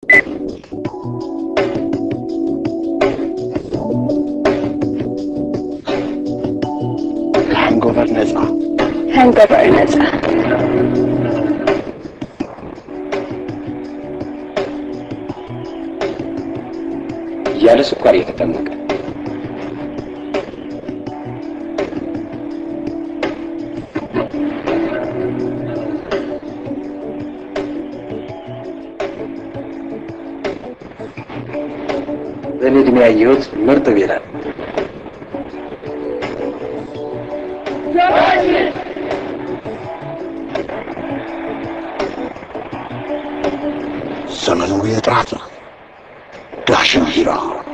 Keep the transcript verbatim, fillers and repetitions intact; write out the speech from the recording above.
ሃንጎቨር ነጻ ሃንጎቨር ነጻ ያለ ስኳር የተጠመቀ በእኔ ዕድሜ ያየሁት ምርጥ ቢራ ነው። ዘመኑ የጥራት ነው። ዳሽን ቢራ